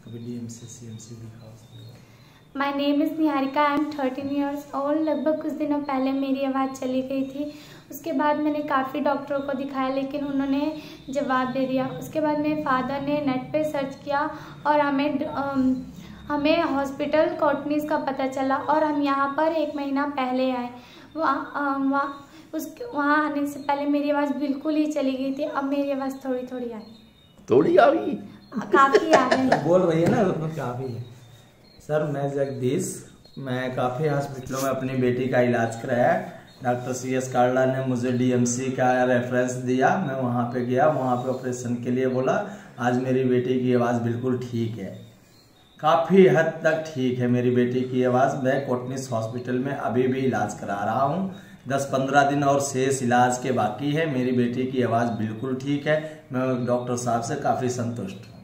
कभी DMC CMC दिखाओ। My name is Niharika, I am 13 years old. लगभग कुछ दिनों पहले मेरी आवाज़ चली गई थी। उसके बाद मैंने काफ़ी डॉक्टरों को दिखाया, लेकिन उन्होंने जवाब दे दिया। उसके बाद मेरे फादर ने नेट पे सर्च किया और हमें हॉस्पिटल कोटनीस का पता चला और हम यहाँ पर 1 महीना पहले आए। वहाँ आने से पहले मेरी आवाज़ बिल्कुल ही चली गई थी। अब मेरी आवाज़ थोड़ी थोड़ी आई, थोड़ी आ गई, काफ़ी आ गई। बोल रही है ना, उसमें काफ़ी है। सर मैं जगदीश, मैं काफ़ी हॉस्पिटलों में अपनी बेटी का इलाज कराया। डॉक्टर CS काल्डा ने मुझे डीएमसी का रेफरेंस दिया, मैं वहाँ पे गया, वहाँ पे ऑपरेशन के लिए बोला। आज मेरी बेटी की आवाज़ बिल्कुल ठीक है, काफ़ी हद तक ठीक है मेरी बेटी की आवाज़। मैं कोटनीस हॉस्पिटल में अभी भी इलाज करा रहा हूँ। 10-15 दिन और शेष इलाज के बाकी है। मेरी बेटी की आवाज़ बिल्कुल ठीक है। मैं डॉक्टर साहब से काफ़ी संतुष्ट हूँ।